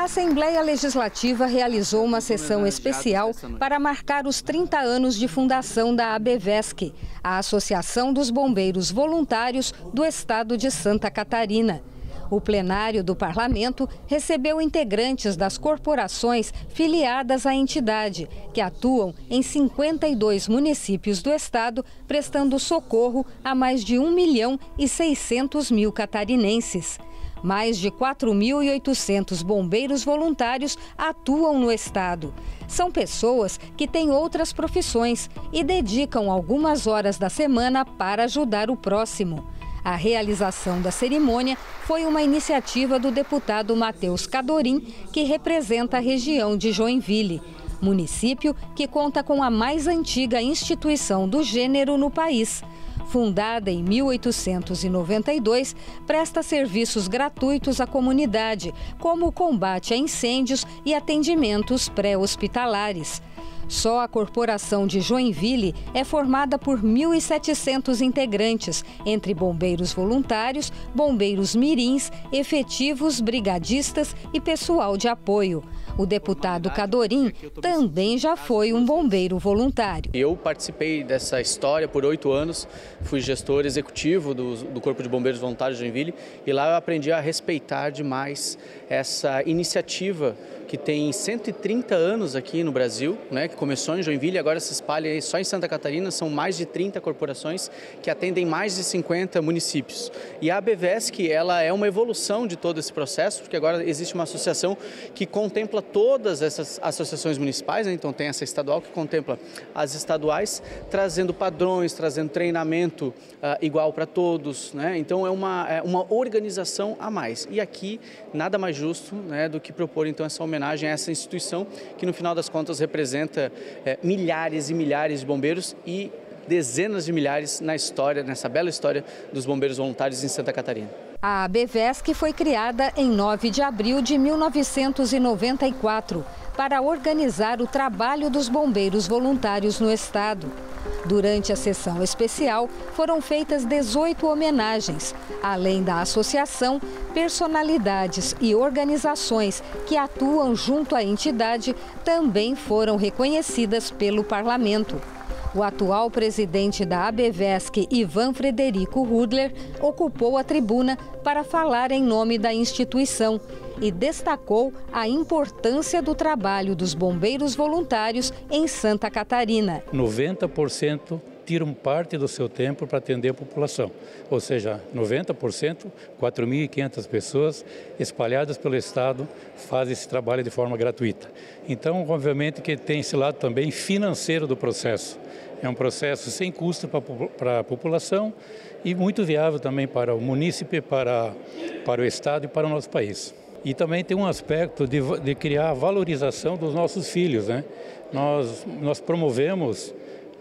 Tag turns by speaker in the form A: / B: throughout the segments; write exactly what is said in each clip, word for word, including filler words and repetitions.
A: A Assembleia Legislativa realizou uma sessão especial para marcar os trinta anos de fundação da ABVESC, a Associação dos Bombeiros Voluntários do Estado de Santa Catarina. O plenário do Parlamento recebeu integrantes das corporações filiadas à entidade, que atuam em cinquenta e dois municípios do estado, prestando socorro a mais de um milhão e seiscentos mil catarinenses. Mais de quatro mil e oitocentos bombeiros voluntários atuam no estado. São pessoas que têm outras profissões e dedicam algumas horas da semana para ajudar o próximo. A realização da cerimônia foi uma iniciativa do deputado Matheus Cadorim, que representa a região de Joinville, município que conta com a mais antiga instituição do gênero no país. Fundada em mil oitocentos e noventa e dois, presta serviços gratuitos à comunidade, como o combate a incêndios e atendimentos pré-hospitalares. Só a Corporação de Joinville é formada por mil e setecentos integrantes, entre bombeiros voluntários, bombeiros mirins, efetivos, brigadistas e pessoal de apoio. O deputado Cadorim também já foi um bombeiro voluntário.
B: Eu participei dessa história por oito anos, fui gestor executivo do, do Corpo de Bombeiros Voluntários de Joinville e lá eu aprendi a respeitar demais essa iniciativa que tem cento e trinta anos aqui no Brasil, né, que começou em Joinville e agora se espalha aí só em Santa Catarina. São mais de trinta corporações que atendem mais de cinquenta municípios. E a ABVESC, ela é uma evolução de todo esse processo, porque agora existe uma associação que contempla todas essas associações municipais, né? Então tem essa estadual que contempla as estaduais, trazendo padrões, trazendo treinamento uh, igual para todos, né? Então é uma, é uma organização a mais. E aqui nada mais justo, né, do que propor então essa homenagem a essa instituição que no final das contas representa é, milhares e milhares de bombeiros e dezenas de milhares na história, nessa bela história dos bombeiros voluntários em Santa Catarina.
A: A ABVESC foi criada em nove de abril de mil novecentos e noventa e quatro para organizar o trabalho dos bombeiros voluntários no estado. Durante a sessão especial, foram feitas dezoito homenagens. Além da associação, personalidades e organizações que atuam junto à entidade também foram reconhecidas pelo Parlamento. O atual presidente da ABVESC, Ivan Frederico Rudler, ocupou a tribuna para falar em nome da instituição e destacou a importância do trabalho dos bombeiros voluntários em Santa Catarina.
C: noventa por cento tiram parte do seu tempo para atender a população, ou seja, noventa por cento, quatro mil e quinhentas pessoas espalhadas pelo estado fazem esse trabalho de forma gratuita. Então, obviamente que tem esse lado também financeiro do processo. É um processo sem custo para a população e muito viável também para o munícipe, para, para o estado e para o nosso país. E também tem um aspecto de, de criar a valorização dos nossos filhos, né? Nós, nós promovemos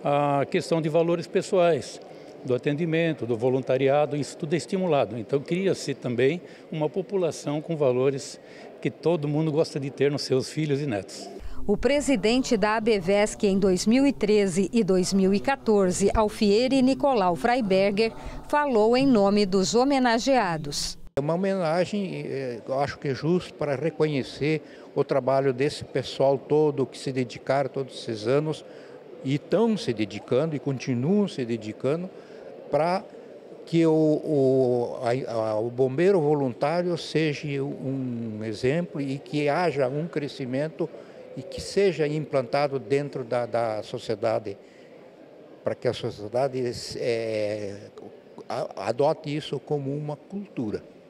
C: a questão de valores pessoais, do atendimento, do voluntariado, isso tudo é estimulado. Então cria-se também uma população com valores que todo mundo gosta de ter nos seus filhos e netos.
A: O presidente da ABVESC em dois mil e treze e dois mil e quatorze, Alfieri Nicolau Freiberger, falou em nome dos homenageados.
D: É uma homenagem, eu acho que é justo para reconhecer o trabalho desse pessoal todo que se dedicaram todos esses anos e estão se dedicando e continuam se dedicando para que o, o, a, o bombeiro voluntário seja um exemplo e que haja um crescimento e que seja implantado dentro da, da sociedade, para que a sociedade é, adote isso como uma cultura.